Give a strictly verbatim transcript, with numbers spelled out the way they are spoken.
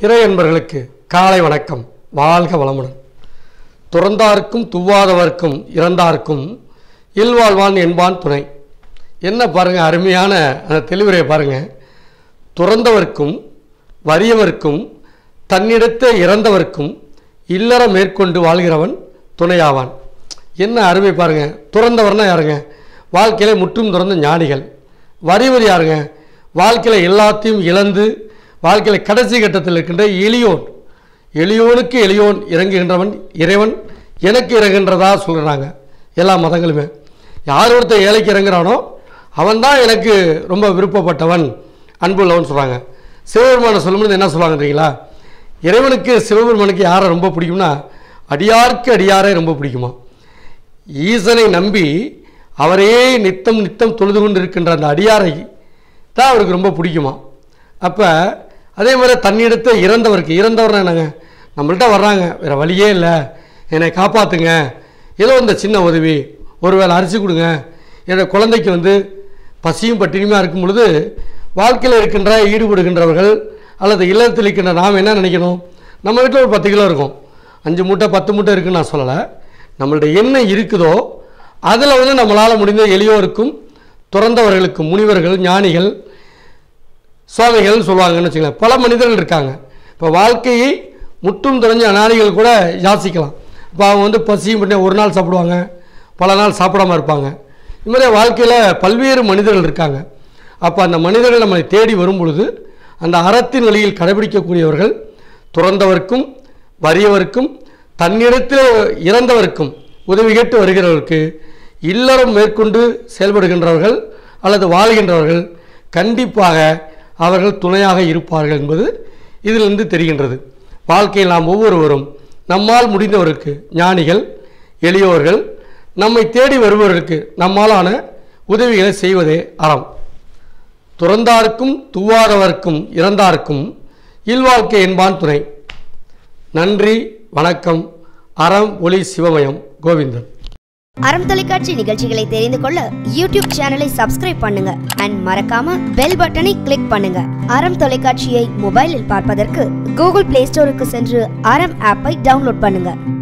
இறை என்பர்களுக்கு காலை வணக்கம். வாழ்க வளமுடன். துறந்தார்க்கும் துவாதவர்க்கும் இறந்தார்க்கும் இல்வாழ்வான் என்பான் துணை. என்ன பாருங்கள், அருமையான அந்த தெளிவுரையை பாருங்கள். துறந்தவர்க்கும் வறியவர்க்கும் தன்னிடத்தை இறந்தவர்க்கும் இல்லற மேற்கொண்டு வாழ்கிறவன் துணையாவான். என்ன அருமை பாருங்கள். துறந்தவர்னா யாருங்க? வாழ்க்கையில் முற்றும் துறந்த ஞானிகள். வறியவர் யாருங்க? வாழ்க்கையில் எல்லாத்தையும் இழந்து வாழ்க்கையில் கடைசி கட்டத்தில் இருக்கின்ற எளியோன். எளியோனுக்கு எளியோன் இறங்குகின்றவன் இறைவன் எனக்கு இறங்குகின்றதா சொல்கிறாங்க எல்லா மதங்களுமே. யார் ஒருத்தர் ஏழைக்கு இறங்குறானோ அவன்தான் எனக்கு ரொம்ப விருப்பப்பட்டவன், அன்புள்ளவன் சொல்கிறாங்க. சிவபெருமானை சொல்லும்போது என்ன சொல்லுவாங்கன்றீங்களா? இறைவனுக்கு சிவபெருமானுக்கு யாரை ரொம்ப பிடிக்கும்னா அடியாருக்கு அடியாரை ரொம்ப பிடிக்குமா. ஈசனை நம்பி அவரையே நித்தம் நித்தம் தொழுது கொண்டு இருக்கின்ற அந்த அடியாரை தான் அவருக்கு ரொம்ப பிடிக்குமா. அப்போ அதே மாதிரி தன்னிடத்தை இறந்தவருக்கு, இறந்தவர்னா என்னங்க? நம்மள்கிட்ட வர்றாங்க, வேறு வழியே இல்லை, என்னை காப்பாற்றுங்க, ஏதோ இந்த சின்ன உதவி, ஒரு வேளை அரிசி கொடுங்க, என்னோடய குழந்தைக்கு வந்து பசியும் பட்டினியுமாக இருக்கும் பொழுது வாழ்க்கையில் இருக்கின்ற ஈடுபடுகின்றவர்கள் அல்லது இல்லத்தில் இருக்கின்ற நாம் என்ன நினைக்கணும்? நம்ம வீட்டில் ஒரு பத்து கிலோ இருக்கும், அஞ்சு மூட்டை பத்து மூட்டை இருக்குன்னு நான் சொல்லலை. நம்மளுடைய என்ன இருக்குதோ அதில் வந்து நம்மளால் முடிந்த எளியோருக்கும் துறந்தவர்களுக்கும், முனிவர்கள் ஞானிகள் சுவாமிகள்னு சொல்லுவாங்கன்னு வச்சுக்கலாம். பல மனிதர்கள் இருக்காங்க. இப்போ வாழ்க்கையை முற்றும் துறஞ்ச அநாதிகள் கூட யாசிக்கலாம். இப்போ அவங்க வந்து பசியும் பண்ணி ஒரு நாள் சாப்பிடுவாங்க, பல நாள் சாப்பிடாமல் இருப்பாங்க. இது மாதிரி வாழ்க்கையில் பல்வேறு மனிதர்கள் இருக்காங்க. அப்போ அந்த மனிதர்கள் நம்மளை தேடி வரும் பொழுது அந்த அறத்தின் வழியில் கடைபிடிக்கக்கூடியவர்கள் துறந்தவர்க்கும் வறியவர்க்கும் தன்னிடத்தில் இறந்தவர்க்கும் உதவி கேட்டு வருகிறவருக்கு இல்லறம் மேற்கொண்டு செயல்படுகின்றவர்கள் அல்லது வாழ்கின்றவர்கள் கண்டிப்பாக அவர்கள் துணையாக இருப்பார்கள் என்பது இதிலிருந்து தெரிகின்றது. வாழ்க்கையில் நாம் ஒவ்வொருவரும் நம்மால் முடிந்தவருக்கு, ஞானிகள் எளியோர்கள் நம்மை தேடி வருபவர்களுக்கு நம்மாலான உதவிகளை செய்வதே அறம். துறந்தார்க்கும் துவாதவர்க்கும் இறந்தார்க்கும் இல்வாழ்க்கை என்பான் துணை. நன்றி, வணக்கம். அறம் ஒளி சிவமயம். கோவிந்தன். அறம் தொலைக்காட்சி நிகழ்ச்சிகளை தெரிந்து கொள்ள யூடியூப் சேனலை சப்ஸ்கிரைப் பண்ணுங்க அண்ட் மறக்காம பெல் பட்டனை கிளிக் பண்ணுங்க. அறம் தொலைக்காட்சியை மொபைலில் பார்ப்பதற்கு கூகுள் பிளே ஸ்டோருக்கு சென்று அறம் ஆப்பை டவுன்லோட் பண்ணுங்க.